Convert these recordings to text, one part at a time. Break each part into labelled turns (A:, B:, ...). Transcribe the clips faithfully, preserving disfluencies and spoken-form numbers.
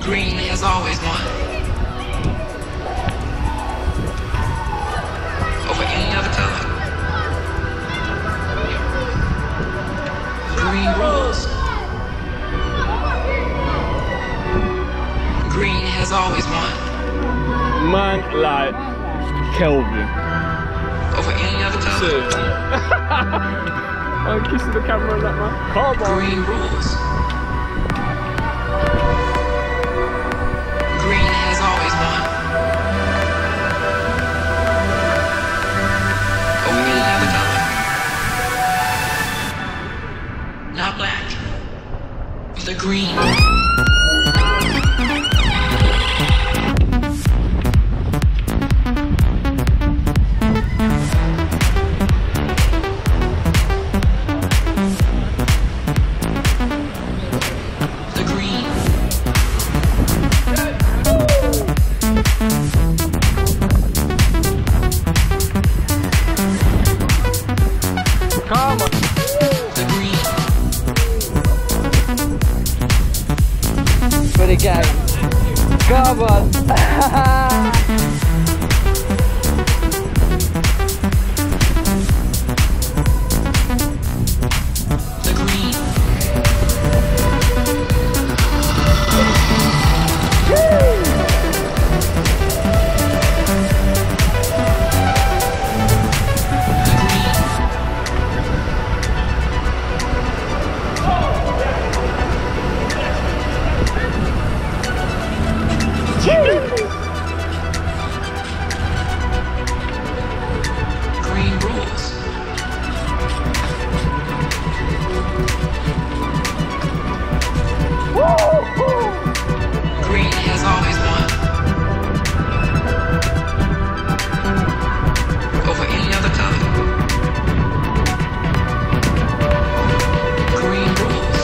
A: Green has always won. Over any other color. Green rules. Green has always won.
B: Man, like Kelvin.
A: Over any other color.
B: I'm kissing the camera on that, man. Come on.
A: Green rules. Green has always won. Over any other color. Not black. The green.
B: Come on.
C: For the game. Come on.
A: The green. Green rules. Green has always won. Over any other color. Green rules.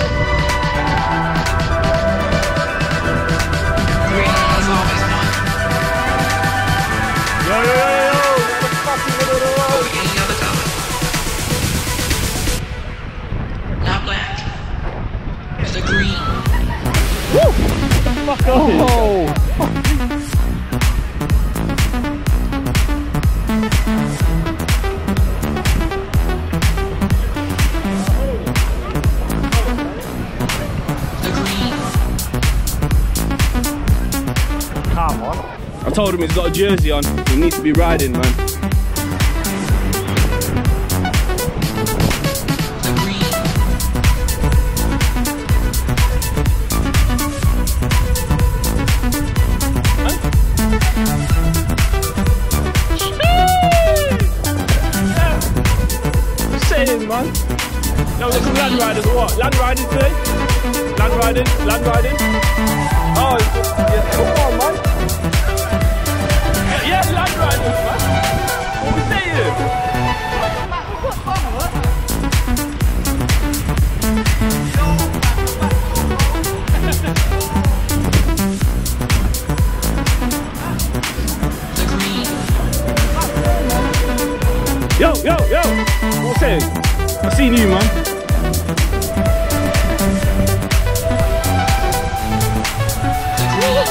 A: Green has always won.
B: Yo, yo, yo, yo, the fucking middle of the road.
A: Over any other color. Not black. The green.
B: Woo! Fuck off.
C: Oh.
A: The green.
B: Come on. I told him he's got a jersey on. He needs to be riding, man.
A: The green.
B: Just saying, man. Now we've got some land riders or what? Land riding today? Land riding? Land riding? Oh, it's just, yeah, come on, man. Yeah, yeah, land riders, man. What we saying?
A: The green.
B: Yo, yo, yo! What we saying? I seen you, man.
A: The green.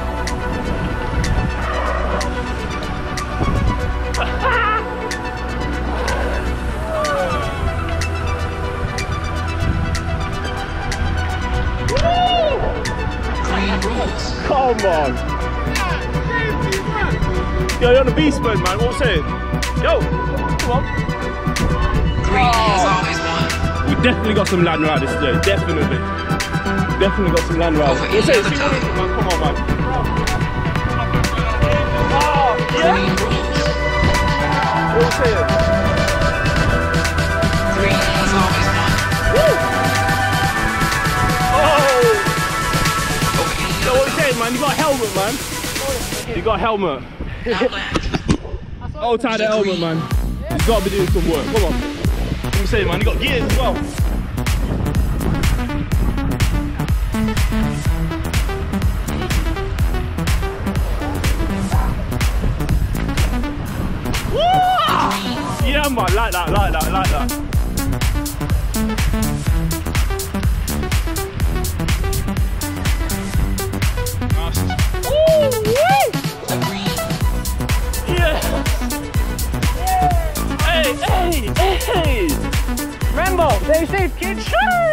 A: Green rules.
B: Come on. Yo, you're on the beast mode, man. What we saying? Yo, come on.
A: Green has always won.
B: We definitely got some land riders today. Definitely. Definitely got some land riders.
A: Over
B: We'll
A: any
B: say,
A: other
B: see what
A: color.
B: it is, man. Come on, man. Oh,
A: Green
B: yeah.
A: rules.
B: What we saying?
A: Green has always won.
B: Woo! Oh!
A: Over any
B: So
A: other
B: what we saying, man? You got a helmet, man. You got a helmet.
A: color. Not black.
B: Oh, tie the helmet, man. You've got to be doing some work. Come on. What we saying, man? You got gears as well. Yeah, man, like that, like that, like that. Hey! Remember, stay safe, kids.